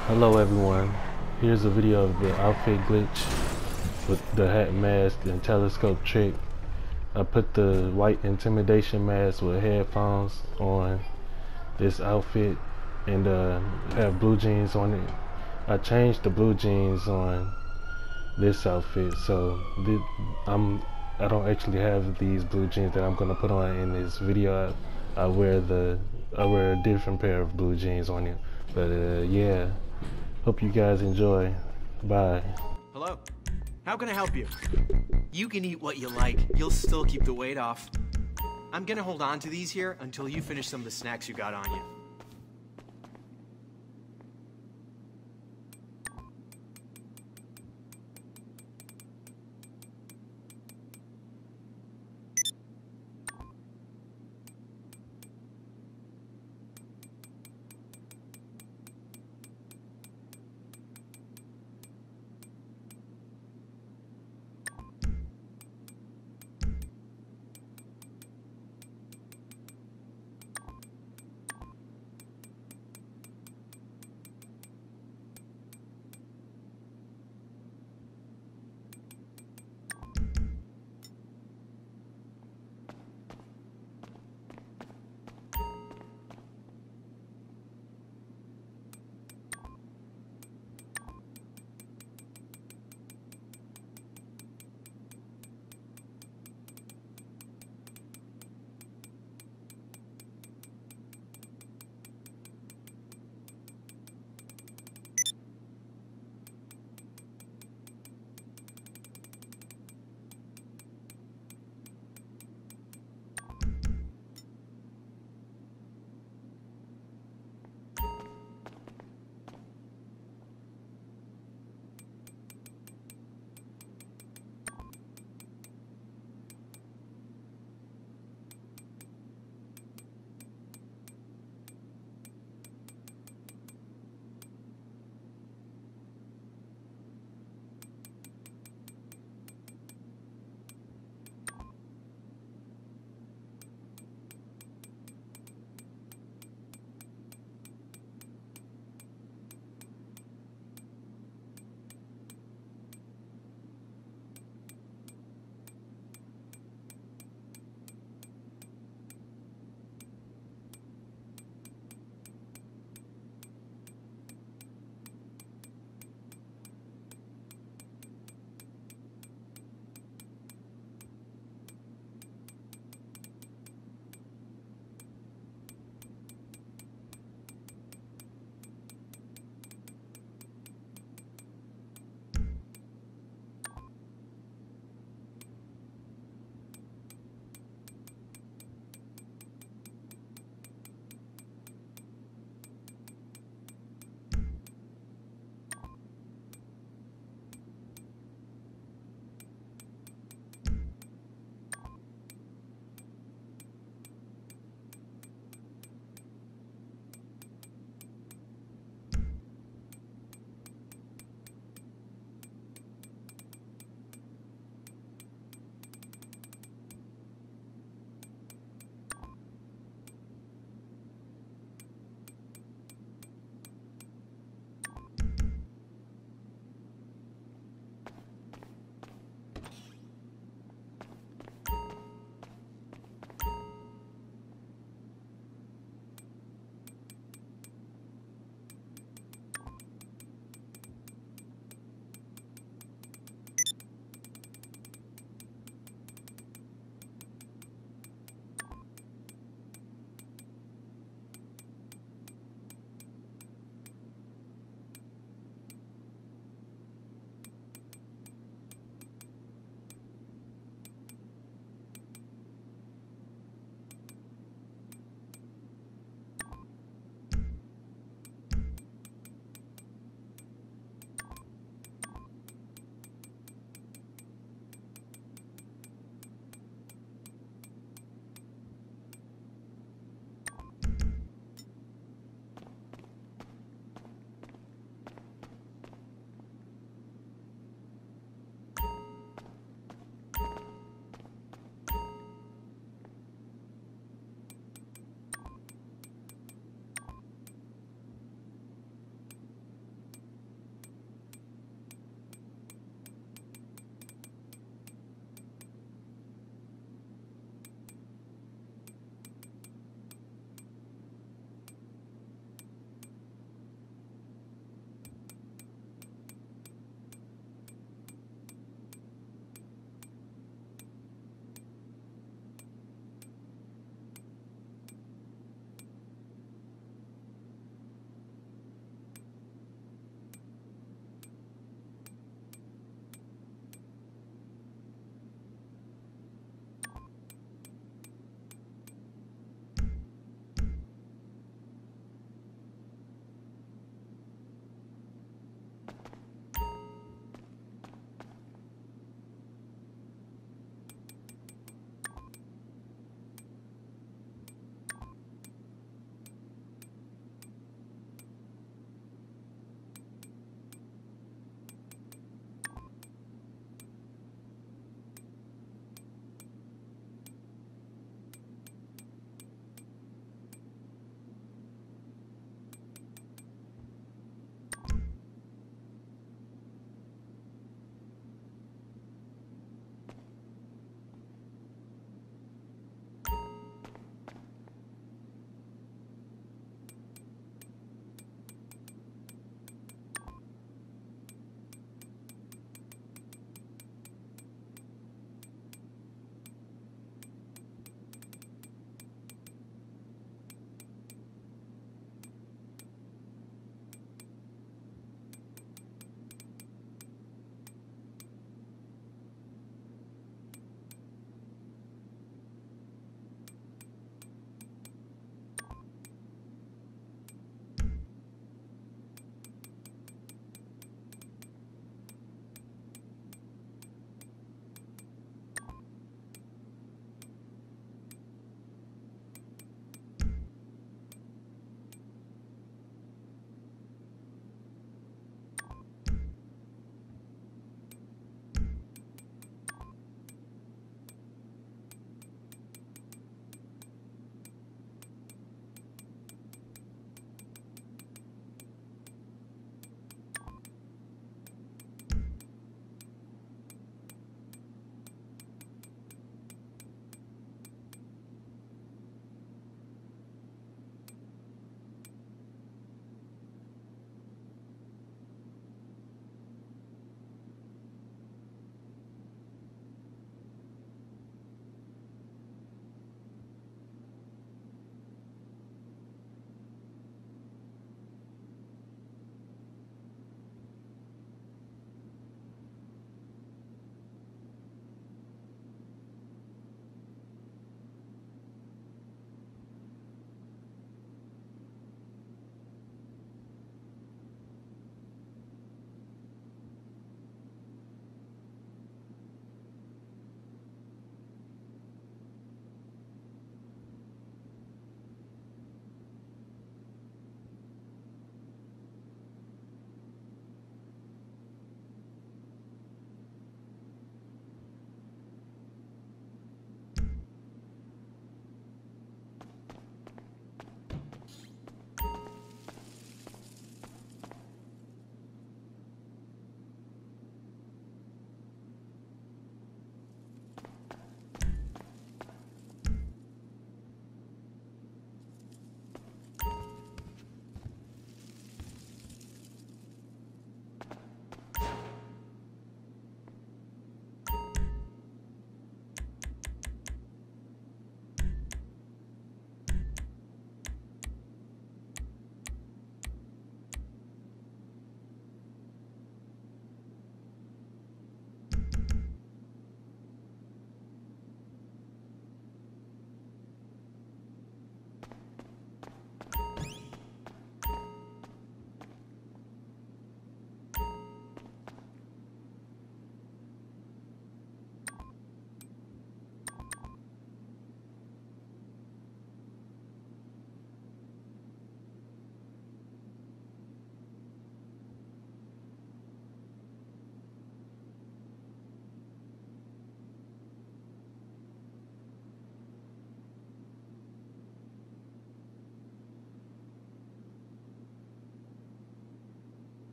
Hello everyone, here's a video of the outfit glitch with the hat mask and telescope trick. I put the white intimidation mask with headphones on this outfit and have blue jeans on it. I changed the blue jeans on this outfit, so I don't actually have these blue jeans that I'm gonna put on in this video. I wear a different pair of blue jeans on it, but yeah. Hope you guys enjoy. Bye. Hello. How can I help you? You can eat what you like. You'll still keep the weight off. I'm gonna hold on to these here until you finish some of the snacks you got on you.